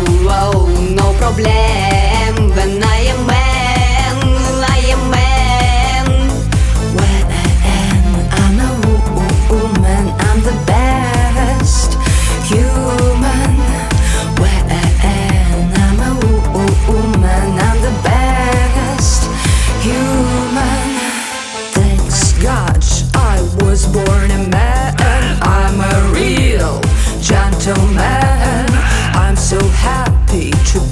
no problem. When I am man, I am man. When I am, I'm a woman. I'm the best human. Where I am, I'm a woman. I'm the best human. Thanks God I was born a man. I'm a real gentleman. I'm so happy to